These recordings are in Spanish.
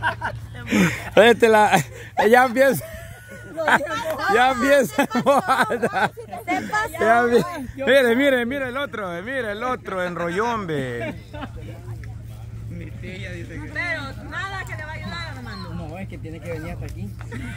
Ya empieza. Ya empieza. Mire el otro enrollón, ve. Mi tía dice que... Pero nada que le va a ayudar, Armando. No, es que tiene que venir hasta aquí.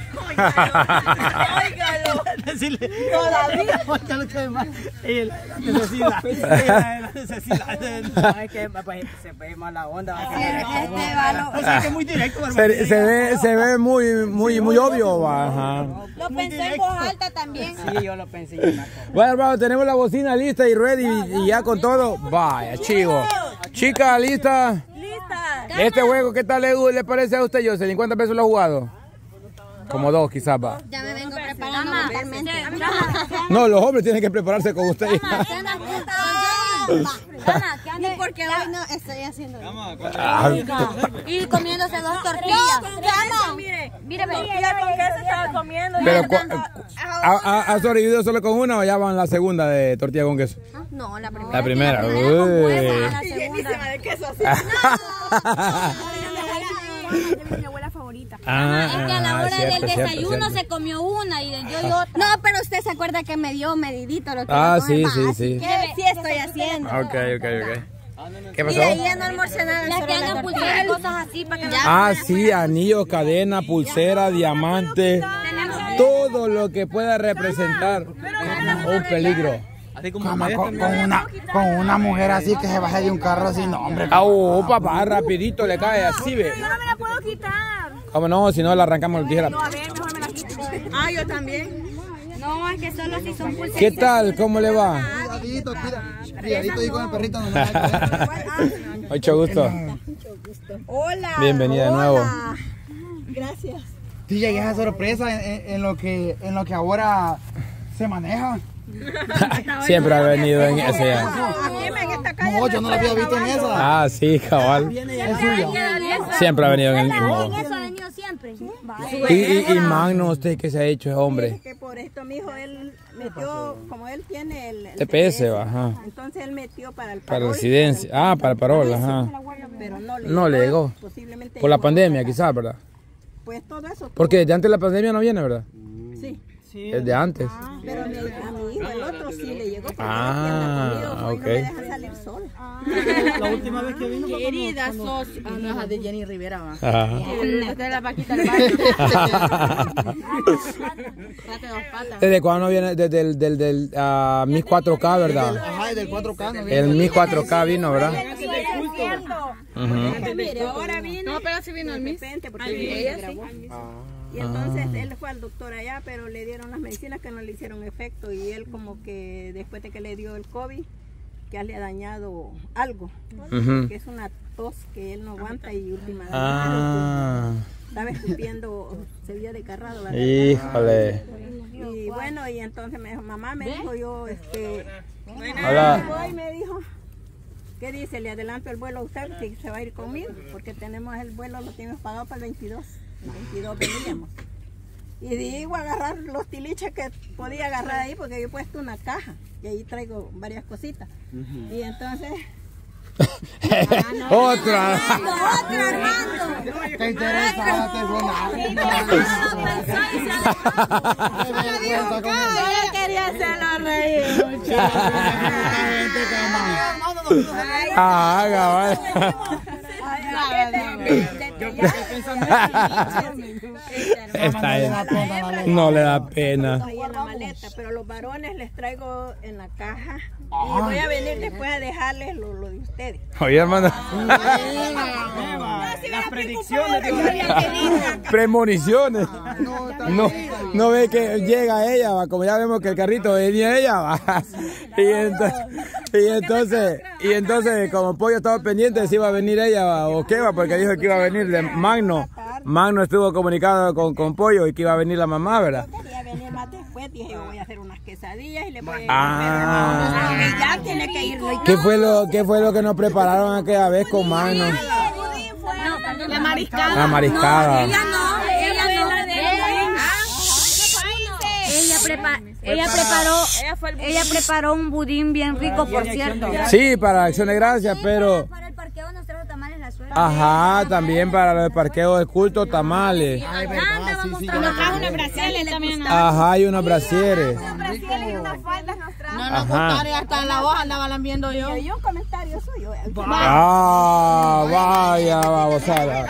Óigalo. Decirle. Todavía. Óigalo que más. Necesidad. Necesidad. No, es que se ve mala onda. O sea, que es muy directo, hermano. Se ve muy obvio. Ajá. Lo pensé en voz alta también. Sí, yo lo pensé. Bueno, hermano, tenemos la bocina lista y ready y ya con todo. Vaya, chivo. Chica, lista. Este juego, ¿qué tal le parece a usted, Jocelyn? ¿Cuántas veces lo ha jugado? Como 2, quizás, va. Ya me vengo preparando mentalmente. No, los hombres tienen que prepararse con usted. Ni porque hoy no estoy haciendo. Y comiéndose 2 tortillas. Mire, ¿con qué se estaba comiendo? Pero, ¿ha sobrevivido solo con una o ya van la segunda de tortilla con queso? No, la primera. La primera. La segunda de queso así. Mi abuela favorita. Es que a la hora del desayuno se comió una y yo otra. No, pero usted se acuerda que me dio medidito lo que sí. sí estoy haciendo. Ok. ¿Qué pasó? Y ahí ya no almorcé nada. Las que hagan pulseras y cosas así para que Sí, anillo, cadena, pulsera, diamante. Todo lo que pueda representar un peligro. Con una mujer así que se baje de un carro así, no, hombre. Papá, rapidito le cae así, ve. Yo no me la puedo quitar. ¿Cómo no? Si no, la arrancamos el tijera. No, a ver, mejor me la quito. Yo también. No, es que solo si son pulseras. ¿Qué tal? ¿Cómo le va? Cuidadito ahí con el perrito. Mucho gusto. Hola. Bienvenida de nuevo. Gracias. Sí, llegué a sorpresa en lo que ahora se maneja. Siempre ha venido en ese. No, yo no la había visto en esa. Sí, cabal. Siempre ha venido en el mismo. En eso ha venido siempre. Y Magno, ¿usted qué se ha hecho, hombre? Que por esto, mijo, él metió, como él tiene el TPS, ajá. Entonces él metió para el Para parol. residencia. Para el parol, ajá. Pero No le llegó. Posiblemente Por la pandemia, quizás, ¿verdad? Pues todo eso. Porque desde antes de la pandemia no viene, ¿verdad? Sí. Es de antes. Pero a mi hijo, el otro sí le llegó. Porque ok. no me deja salir sola. La última vez que vino. Querida socia. No, de Jenny Rivera, va. De la vaquita del barrio. ¿Desde cuándo viene? Desde el Miss 4K, ¿verdad? Ajá, del 4K. No El Miss 4K vino, ¿verdad? Mire, ahora vino. No, pero sí vino el Miss. Porque ella grabó. Y entonces él fue al doctor allá, pero le dieron las medicinas que no le hicieron efecto. Y él como que después de que le dio el COVID, que le ha dañado algo. Que es una tos que él no aguanta y últimamente estaba escupiendo, se vio desgarrado la garganta. Híjole. Y bueno, y entonces me dijo, mamá, me dijo yo, Hola. voy, me dijo. ¿Qué dice? Le adelanto el vuelo a usted, que se va a ir conmigo, porque tenemos el vuelo, lo tenemos pagado para el 22. El 22 veníamos. Y digo agarrar los tiliches que podía agarrar ahí, porque yo he puesto una caja y ahí traigo varias cositas. Y entonces... Otra. Te interesa, te Yo quería hacerlo reír. No le da pena. Ahí en la maleta, pero los varones les traigo en la caja y voy a venir después a dejarles lo de ustedes. Oye, hermano. Las predicciones. Premoniciones. No ve que llega ella, va. Como ya vemos que el carrito venía ella, va. Y entonces como Pollo estaba pendiente de si iba a venir ella, va, o qué, va, porque dijo que iba a venir de Magno. Magno estuvo comunicado con Pollo y que iba a venir la mamá, ¿verdad? Yo quería venir más después, dije yo voy a hacer unas quesadillas y le voy a ya tiene que ir. ¿Qué fue lo que nos prepararon aquella vez con Magno? La mariscada. La mariscada. Ella preparó un budín bien rico, por cierto. Sí, para Acción de Gracias, pero... Para el parqueo nos trajo tamales la suegra. Ajá, también para los parqueos de culto, tamales. Nos trajo unos brasieres también. Ajá, y unos brasieres. Unos brasieres y unas faldas nos trajo. No nos gustaría, hasta en la hoja andaba lambiendo yo. Y un comentario suyo. Ah, vaya, babosada.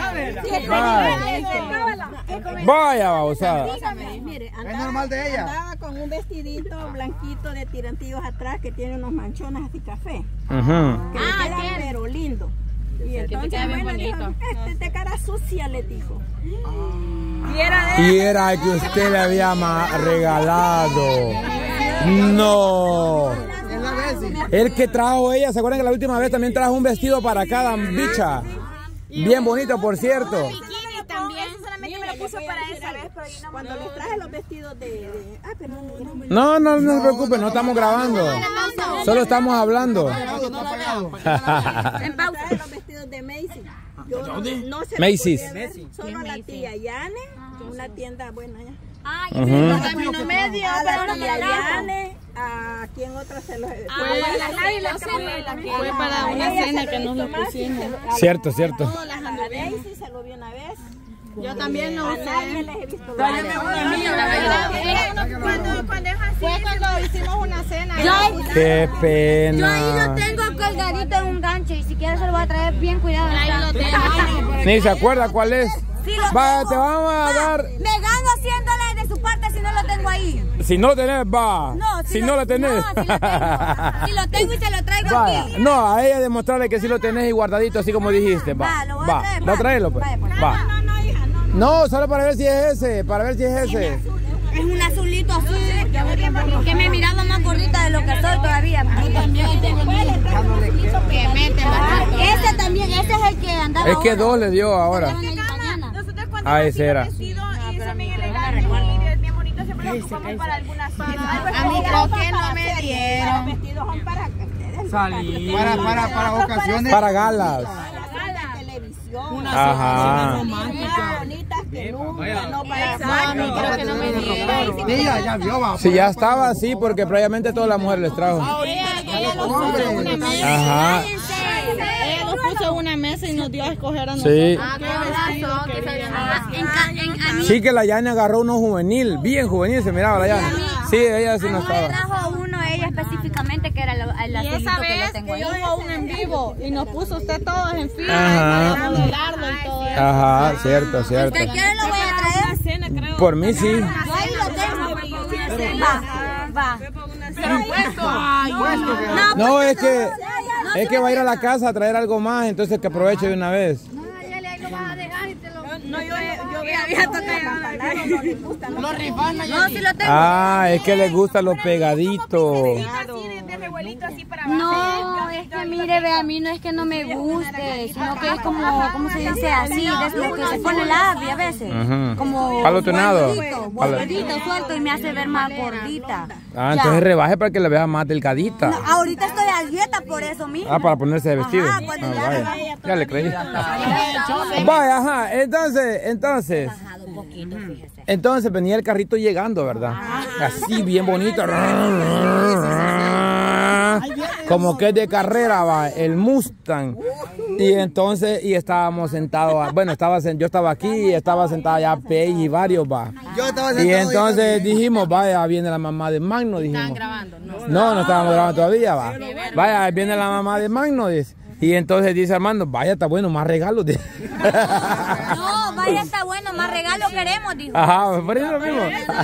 Vaya, babosada. Mire, andaba con un vestidito blanquito de tirantillos atrás que tiene unos manchones así café. Que le quedan pero lindo. Y entonces, bueno, dijo, de cara sucia, le dijo. Y era el que usted le había regalado. No. El que trajo ella, ¿se acuerdan que la última vez también trajo un vestido para cada bicha? Bien bonito, por cierto. Cuando les traje los vestidos No se preocupe, no estamos grabando. Solo estamos hablando. En pausa. Los vestidos de Macy's. No sé. Macy's. Solo la tía Yane, una tienda buena allá. Camino medio, A la tía Yane, a quien otra se los... Fue para una cena que nos lo pusimos. Cierto. A Daisy se lo vi una vez. yo también no A usé. nadie les he visto. Cuando es así, fue cuando hicimos una cena. Qué Yo ahí pena. lo tengo colgadito en un gancho y si quieres se lo voy a traer bien cuidado. Ahí lo tengo. Ni se acuerda cuál es. Sí, lo Va, tengo. te vamos a dar. Me gano $100 de su parte si no lo tengo ahí. Si no lo tenés, va. No, Si no lo tenés. No, si lo tengo. Si lo tengo y se lo traigo Vaya. aquí. No, a ella demostrarle que sí lo tenés y guardadito, así como dijiste. Va, lo voy a traer. Va, tráelo pues. Va. No, solo para ver si es ese, para ver si es ese. Es un azulito azul que me miraba más gordita de lo que soy todavía. Yo también tengo Que mete bastante. Ese también, ese es el que andaba. Es que dos le dio ahora. Nosotros cuando Ah, ese era. vestido y son bien elegantes y es bien bonito, siempre lo ocupamos para algunas fiestas. A mí creo que no me dieron. Los vestidos son para ustedes. Salir. Para ocasiones. Para galas. Televisión. Ajá. Bonitas que nunca, no para Mami, creo que no me dieron. Sí, ya vio, va. Si ya estaba así, porque previamente todas las mujeres les trajo. Ella los puso en una mesa. Ajá. Ella los puso en una mesa y nos dio a escoger a nosotros. Sí. Qué vestido queríamos. Sí que la Yana agarró uno juvenil, bien juvenil se miraba la Yana. Sí, ella sí no Me estaba. trajo uno ella específicamente que era el Y azulito esa que yo vez tengo ahí. yo hubo un en vivo y nos puso usted todos en fila Ajá. para modelarlo y todo eso. Ajá, cierto. ¿Usted quiere lo voy a traer? Por mí sí. Yo ahí lo tengo. Va. No, es que va a ir a la casa a traer algo más, entonces que aproveche de una vez. No, yo había tocado. No les gusta. Los rifanos No, si lo tengo. Ah, es que les gusta los pegaditos. No, es que mire, ve, a mí no es que no me guste, sino que es como, ¿cómo se dice? Así, de lo que se pone labia a veces. Ujú. Como Palotonado. gordito, suelto y me hace ver más gordita. Ah, entonces rebaje para que la vea más delgadita. No, ahorita estoy a dieta por eso mismo. Ah, para ponerse de vestido. Ajá, cuando Ah, ya vaya. Ya le creí. Vaya, ajá. Entonces. Bajado un poquito, fíjese. Entonces venía el carrito llegando, ¿verdad? Así, bien bonito. Como que es de carrera, va, el Mustang. Y entonces, y estábamos sentados, bueno, yo estaba aquí y estaba sentada ya Pei y varios, va. Yo estaba sentado. Y entonces dijimos, vaya, viene la mamá de Magno, dijimos. grabando, No estábamos grabando todavía, va. Vaya, viene la mamá de Magno, dice. Y entonces dice Armando, vaya, está bueno, más regalos. Dice. No, vaya, está bueno, más regalo queremos, dijo. Ajá, por eso lo mismo.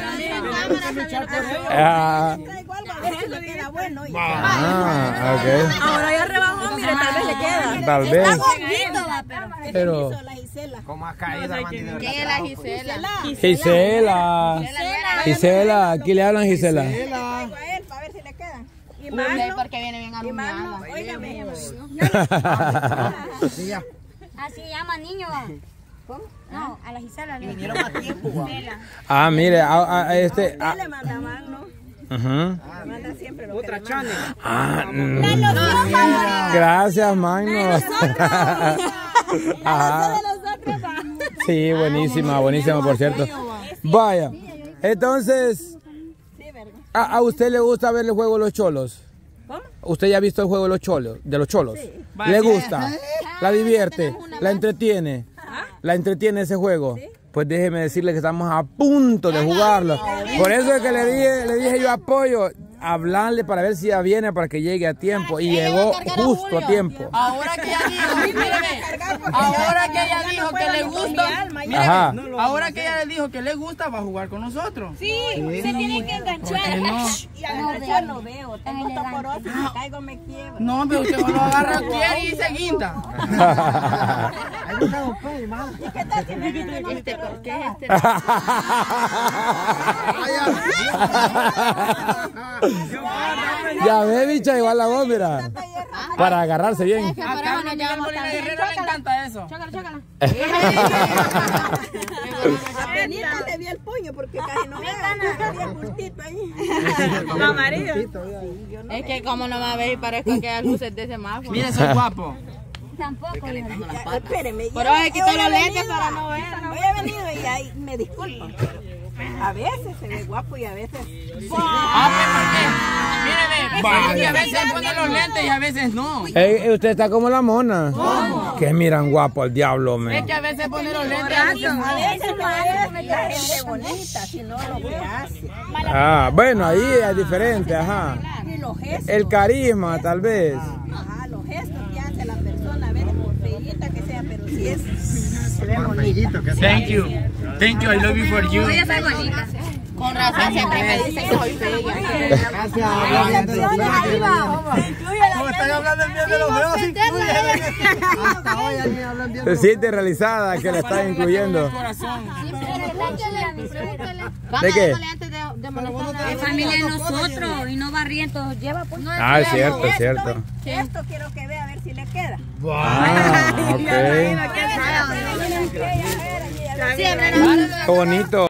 Ah, ok. Ahora ya rebajó, mire, tal vez le queda. Tal vez. Está gordito, va, pero. Pero. La Gisela. Con más caída, ¿Quién es la Gisela? Gisela, aquí le hablan Gisela. A él, para ver si le quedan. Y Magno, Porque viene bien aluminada. óigame. Así llama niño. ¿Cómo? No, a la Gisela. Vinieron a tiempo. Ah, mire, Le manda a Magno. Ajá. Manda siempre lo Otra chane. Gracias, Magno. Ajá. Sí, buenísima, por cierto. Vaya, entonces, ¿a usted le gusta ver el juego de los cholos? ¿Cómo? ¿Usted ya ha visto el juego de los cholos? ¿Le gusta? la divierte, la entretiene. ¿La entretiene ese juego? Pues déjeme decirle que estamos a punto de jugarlo. Por eso es que le dije yo apoyo, hablarle para ver si ya viene para que llegue a tiempo. Y llegó justo a tiempo. Ahora que ella dijo, míreme, ahora que ella dijo que le gusta, Ajá. ahora que ella le dijo que le gusta, va a jugar con nosotros. Sí, se tienen que enganchar. Y enganchar no veo, tengo osteoporosis, si me caigo me quiebro. No, pero usted lo agarra quiere y se guinda. ¿Y qué tal si me viene el este? ¿Por qué este? Ya ve, bicha, igual la voz, mira. Para agarrarse bien. Acá a Miguel Molina Guerrero le encanta eso. Chócala. Apenas le vi el puño porque casi no veo. Había bultito ahí. No, marido. Es que como no va a ver y parezco que hay luces de semáforo. Mire, soy guapo. Tampoco. Espéreme. Pero se quitó los lentes para no ver. Hoy he venido y ahí me disculpan. A veces se ve guapo y a veces... Míreme, y a veces pone los lentes y a veces no. Usted está como la mona. Que miran guapo al diablo, Es men. que a veces pone los lentes. A veces no es la gente bonita, sino lo que hace. Ah, bueno, ahí es diferente, ajá. Y los gestos. El carisma, tal vez. Ajá, los gestos que hace la persona, a veces por feíta que sea, pero si es... Se ve bonito. Thank you. Thank you, I love you for you. Voy a ser bonita. Con razón siempre me dicen que soy fea. Gracias. Como están hablando el bien de los dedos, Hasta hoy alguien habla bien. Se siente realizada que la están incluyendo. ¿De qué? Es familia de nosotros y no barrientos. Lleva pues. Ah, es cierto, es cierto. Esto quiero que vea a ver si le queda. Ah, ok. Siempre Qué bonito.